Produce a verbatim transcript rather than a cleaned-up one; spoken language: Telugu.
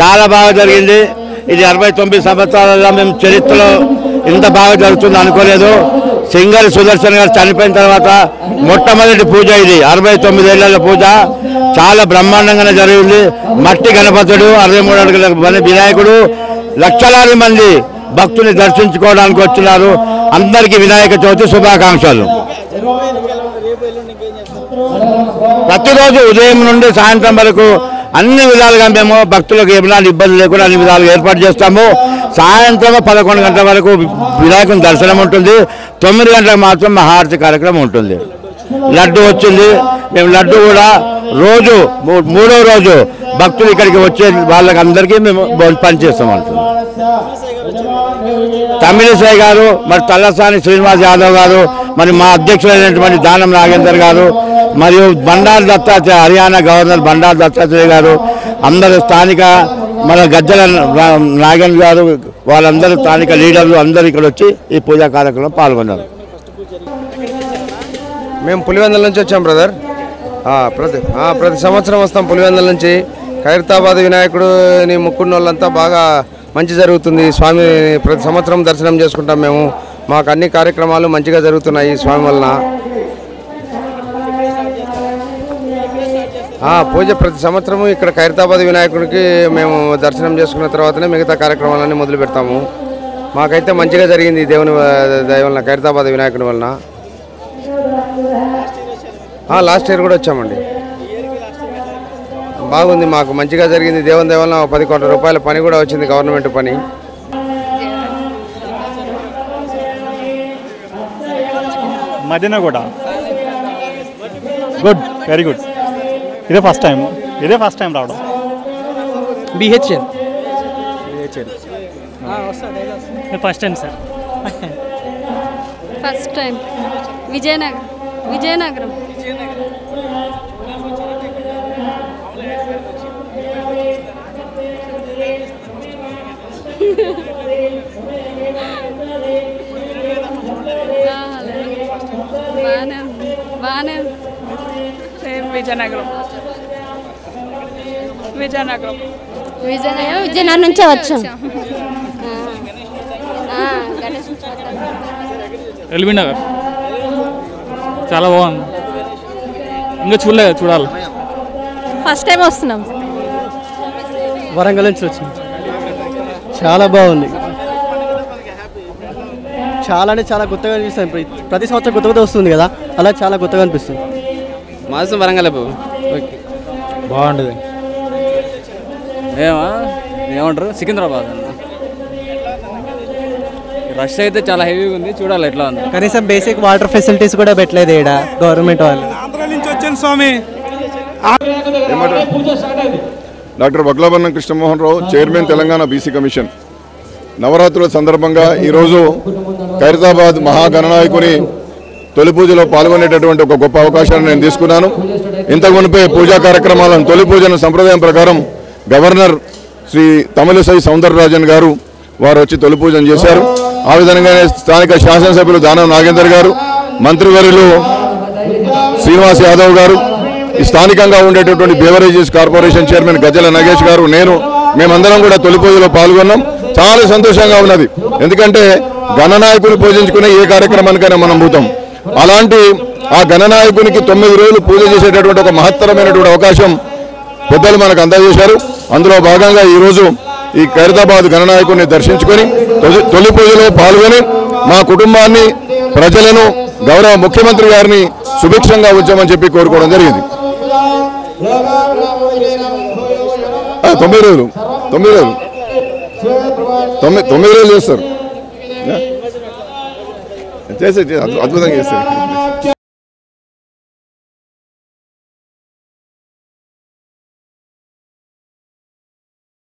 చాలా బాగా జరిగింది। ఇది అరవై తొమ్మిది సంవత్సరాలలో మేము చరిత్రలో ఇంత బాగా జరుగుతుంది అనుకోలేదు। సింగరి సుదర్శన్ గారు చనిపోయిన తర్వాత మొట్టమొదటి పూజ ఇది, అరవై తొమ్మిది ఏళ్ల పూజ చాలా బ్రహ్మాండంగానే జరిగింది। మట్టి గణపతుడు, అరవై మూడు అడుగుల వినాయకుడు, లక్షలాది మంది భక్తుని దర్శించుకోవడానికి వచ్చినారు। అందరికీ వినాయక చవితి శుభాకాంక్షలు। ప్రతిరోజు ఉదయం నుండి సాయంత్రం వరకు అన్ని విధాలుగా మేము భక్తులకు ఏమైనా ఇబ్బంది లేకుండా అన్ని విధాలుగా ఏర్పాటు చేస్తాము। సాయంత్రం పదకొండు గంటల వరకు వినాయకుని దర్శనం ఉంటుంది, తొమ్మిది గంటలకు మాత్రం మహారతి కార్యక్రమం ఉంటుంది। లడ్డు వచ్చింది, మేము లడ్డు కూడా రోజు మూడో రోజు భక్తులు ఇక్కడికి వచ్చే వాళ్ళకి అందరికీ మేము పనిచేస్తాం అంటుంది। తమిళిసై గారు, మరి తల్లసాని శ్రీనివాస్ యాదవ్ గారు, మరి మా అధ్యక్షులైనటువంటి దానం నాగేందర్ గారు, మరియు బండారు దత్తాత్రేయ హర్యానా గవర్నర్ బండారు దత్తాత్రేయ గారు, అందరూ స్థానిక మన గజ్జల నాగేంద్ర గారు, వాళ్ళందరూ స్థానిక లీడర్లు అందరూ ఇక్కడ వచ్చి ఈ పూజా కార్యక్రమంలో పాల్గొన్నారు। మేము పులివెందుల నుంచి వచ్చాం బ్రదర్। ప్రతి ప్రతి సంవత్సరం వస్తాం పులివెందుల నుంచి। ఖైరతాబాద్ వినాయకుడిని ముక్కున్న వాళ్ళంతా బాగా మంచి జరుగుతుంది। స్వామి ప్రతి సంవత్సరం దర్శనం చేసుకుంటాం మేము। మాకు అన్ని కార్యక్రమాలు మంచిగా జరుగుతున్నాయి స్వామి వలన। పూజ ప్రతి సంవత్సరము ఇక్కడ ఖైరతాబాద్ వినాయకుడికి మేము దర్శనం చేసుకున్న తర్వాతనే మిగతా కార్యక్రమాలన్నీ మొదలు పెడతాము। మాకైతే మంచిగా జరిగింది దేవుని దయ వలన, ఖైరతాబాద్ వినాయకుని వలన। లాస్ట్ ఇయర్ కూడా వచ్చామండి, బాగుంది, మాకు మంచిగా జరిగింది దేవుని దయ వలన। పది కోట్ల రూపాయల పని కూడా వచ్చింది, గవర్నమెంట్ పని। మదీనా కూడా గుడ్, వెరీ గుడ్। ఇదే ఫస్ట్ టైం ఇదే ఫస్ట్ టైం రావడం। BHEL first time sir, first time Vizianagaram Vizianagaram బాగానే బాగానే విజయనగరం విజయనగరం విజయనగరం విజయనగరం నుంచే వచ్చాం। ఎల్బీ నగర్ చాలా బాగుంది, ఇంకా చూడలేదు, చూడాలి। ఫస్ట్ టైం వస్తున్నాం। వరంగల్ నుంచి వచ్చింది, చాలా బాగుంది, చాలా అంటే చాలా కొత్తగా అనిపిస్తుంది। ప్రతి సంవత్సరం కొత్త కొత్త వస్తుంది కదా, అలా చాలా కొత్తగా అనిపిస్తుంది। మాసం వరంగల్ బాగుంటుంది। ఏమా ఏమంటారు సికింద్రాబాద్ అన్న, రష్ అయితే చాలా హెవీగా ఉంది, చూడాలి ఎట్లా ఉంది। కనీసం బేసిక్ వాటర్ ఫెసిలిటీస్ కూడా పెట్టలేదు ఇక్కడ గవర్నమెంట్ వాళ్ళు। ఆంధ్ర నుంచి వచ్చాను స్వామి। Doctor Baglabharanam Krishnamohan Rao, chairman Telangana BC commission. నవరాత్రుల సందర్భంగా ఈరోజు ఖైరతాబాద్ మహాగణనాయకుని తొలి పూజలో పాల్గొనేటటువంటి ఒక గొప్ప అవకాశాన్ని నేను తీసుకున్నాను। ఇంతకు మునిపే పూజా కార్యక్రమాలను తొలి పూజను సంప్రదాయం ప్రకారం గవర్నర్ శ్రీ తమిళిసై సౌందరరాజన్ గారు వారు వచ్చి తొలి పూజను చేశారు। ఆ విధంగానే స్థానిక శాసనసభ్యులు దానం నాగేందర్ గారు, మంత్రివర్యులు శ్రీనివాస్ యాదవ్ గారు, ఈ స్థానికంగా ఉండేటటువంటి beverages corporation chairman Gajjala Nagesh గారు, నేను మేమందరం కూడా తొలి పూజలో పాల్గొన్నాం। చాలా సంతోషంగా ఉన్నది, ఎందుకంటే గణనాయకుని పూజించుకునే ఏ కార్యక్రమానికైనా మనం పోతాం। అలాంటి ఆ గణనాయకునికి తొమ్మిది రోజులు పూజ చేసేటటువంటి ఒక మహత్తరమైనటువంటి అవకాశం పెద్దలు మనకు అందజేశారు। అందులో భాగంగా ఈరోజు ఈ ఖైరతాబాద్ గణనాయకుని దర్శించుకొని తొలి పూజలో పాల్గొని మా కుటుంబాన్ని, ప్రజలను, గౌరవ ముఖ్యమంత్రి గారిని సుభిక్షంగా ఉంచామని చెప్పి కోరుకోవడం జరిగింది। తొమ్మిది రోజులు తొమ్మిది రోజులు తొమ్మిది తొమ్మిది రోజులు చేస్తారు, చేసే అద్భుతంగా చేస్తారు।